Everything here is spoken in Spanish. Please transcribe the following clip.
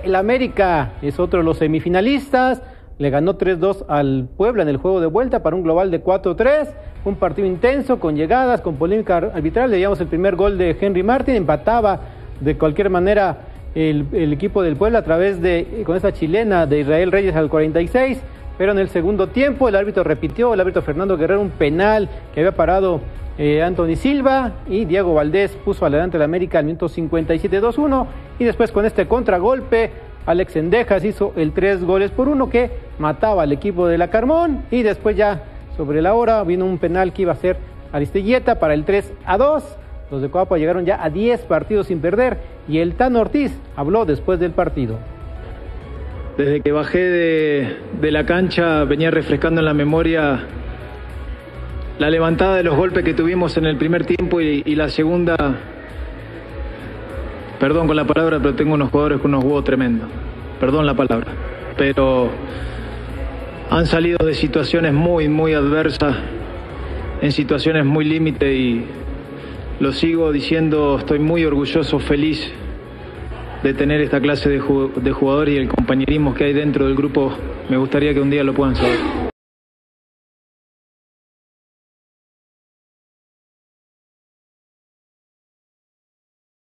El América es otro de los semifinalistas. Le ganó 3-2 al Puebla en el juego de vuelta para un global de 4-3. Un partido intenso, con llegadas, con polémica arbitral. Leíamos el primer gol de Henry Martin. Empataba de cualquier manera el equipo del Puebla a través con esa chilena de Israel Reyes al 46. Pero en el segundo tiempo el árbitro repitió, el árbitro Fernando Guerrero, un penal que había parado Anthony Silva, y Diego Valdés puso adelante al América al minuto 57, 2-1. Y después, con este contragolpe, Alex Cendejas hizo el 3-1 que mataba al equipo de la Carmón. Y después, ya sobre la hora, vino un penal que iba a ser Aristeguieta para el 3-2. Los de Coapa llegaron ya a 10 partidos sin perder, y el Tano Ortiz habló después del partido. Desde que bajé de la cancha venía refrescando en la memoria la levantada de los golpes que tuvimos en el primer tiempo y la segunda. Perdón con la palabra, pero tengo unos jugadores con unos huevos tremendos. Perdón la palabra. Pero han salido de situaciones muy, muy adversas, en situaciones muy límite, y lo sigo diciendo, estoy muy orgulloso, feliz de tener esta clase de jugadores, y el compañerismo que hay dentro del grupo, me gustaría que un día lo puedan saber.